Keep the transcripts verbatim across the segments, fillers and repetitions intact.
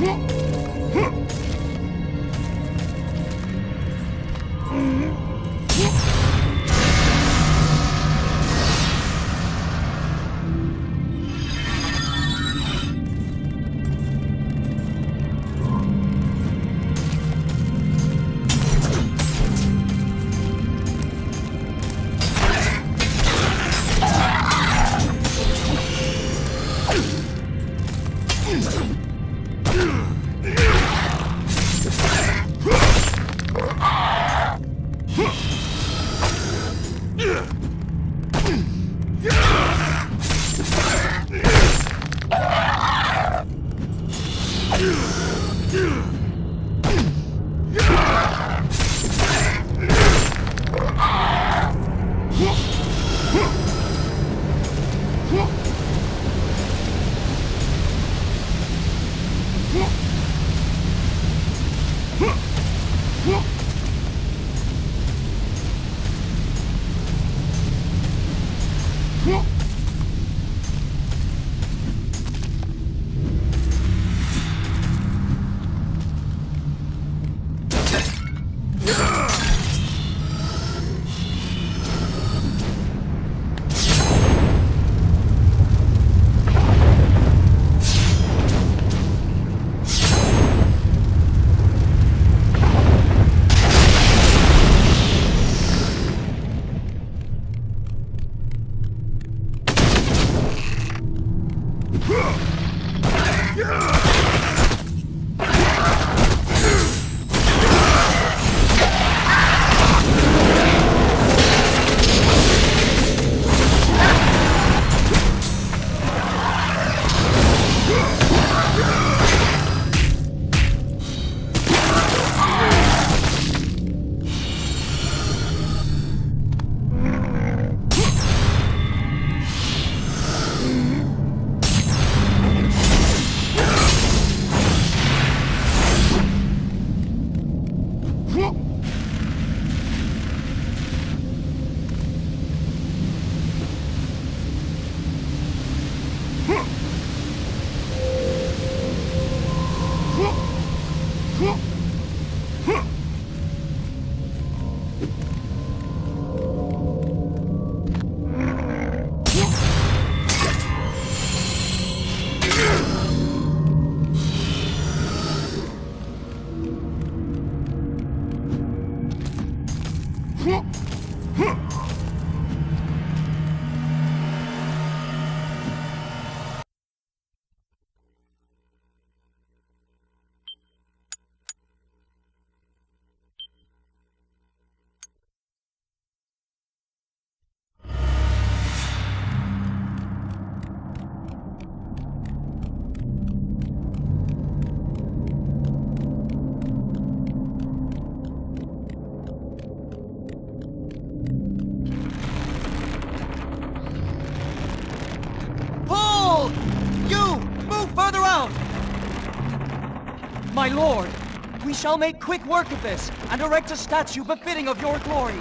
My lord, we shall make quick work of this, and erect a statue befitting of your glory.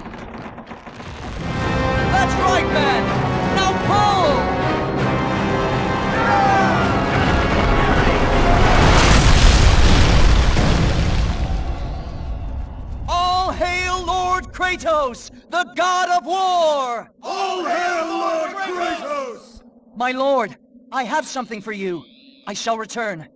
That's right, man! Now pull! All hail Lord Kratos, the god of war! All hail Lord Kratos! My lord, I have something for you. I shall return.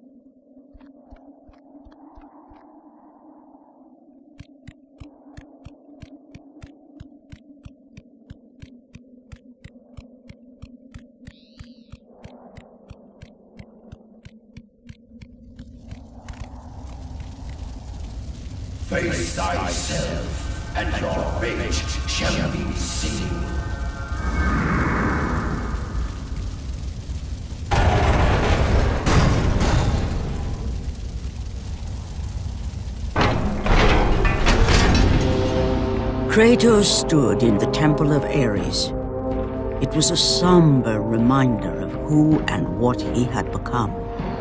Face thyself, and your fate shall be seen. Kratos stood in the Temple of Ares. It was a somber reminder of who and what he had become.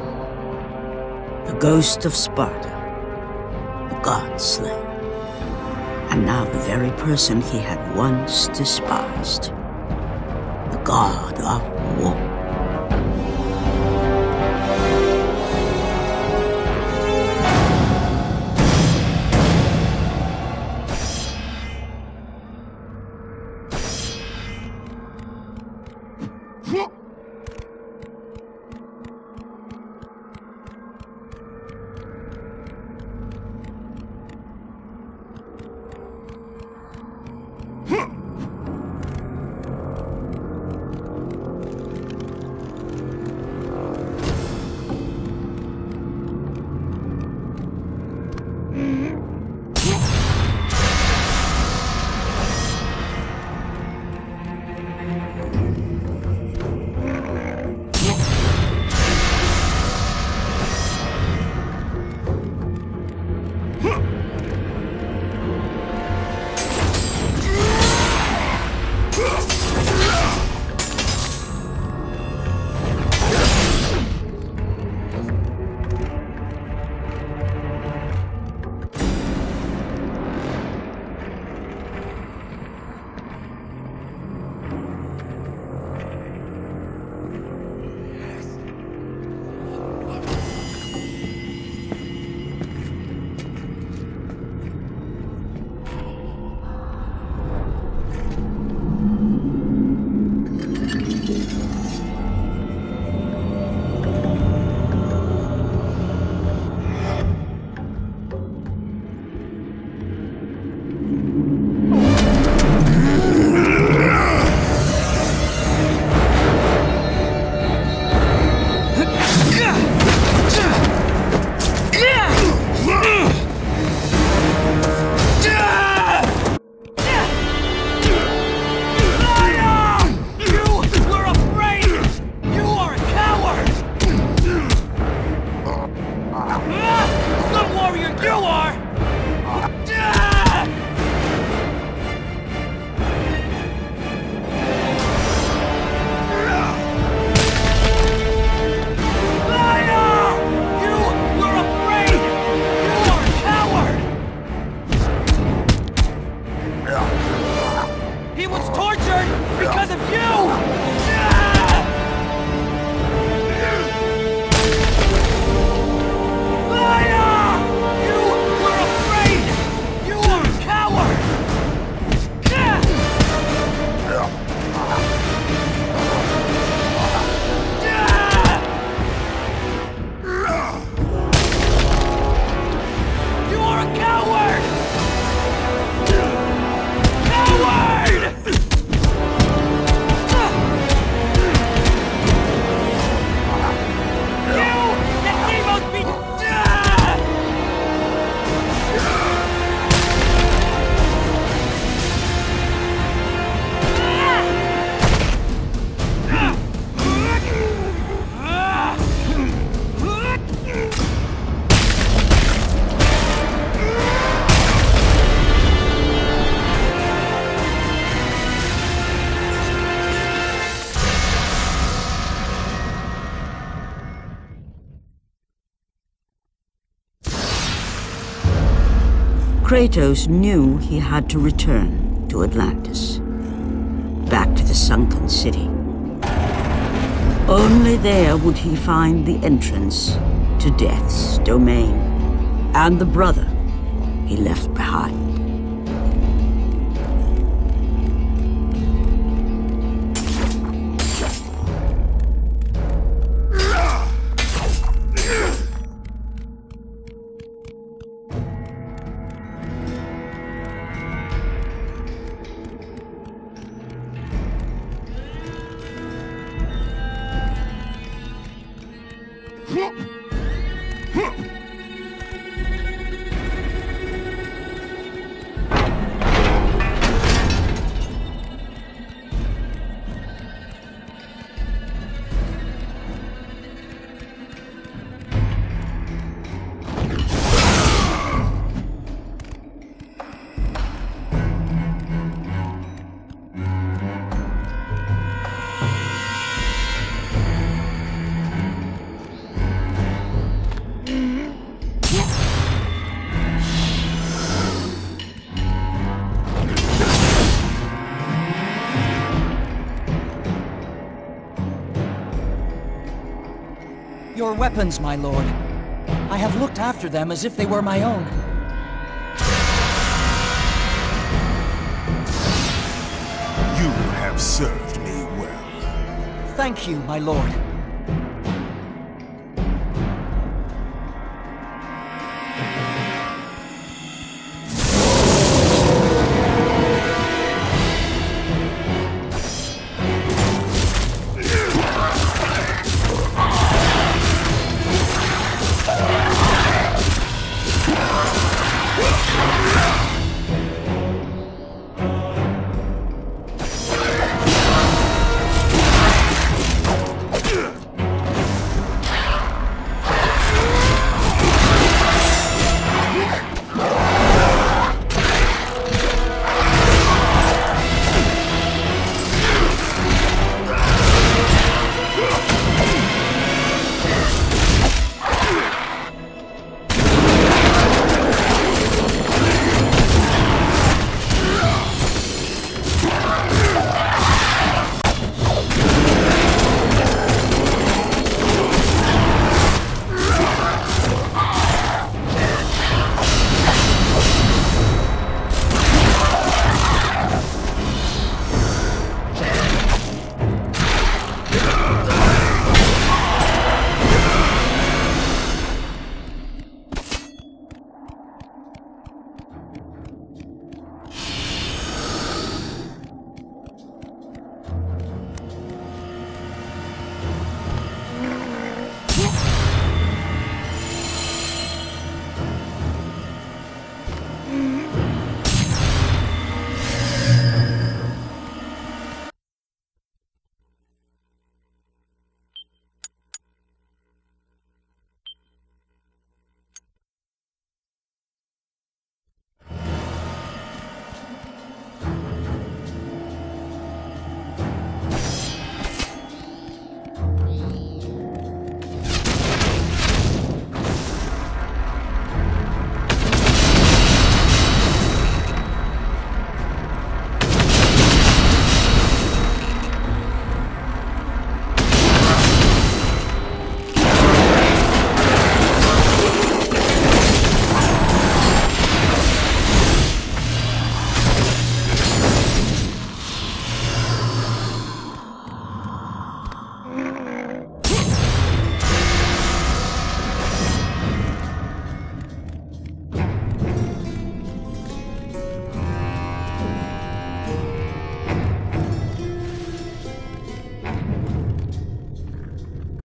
The ghost of Sparta. The God Slayer, and now the very person he had once despised, the God of War. Good warrior you are! Because of you! Liar! You were afraid! You are a coward! You are a coward! Coward! Kratos knew he had to return to Atlantis, back to the sunken city. Only there would he find the entrance to Death's domain, and the brother he left behind. Your weapons, my lord. I have looked after them as if they were my own. You have served me well. Thank you, my lord.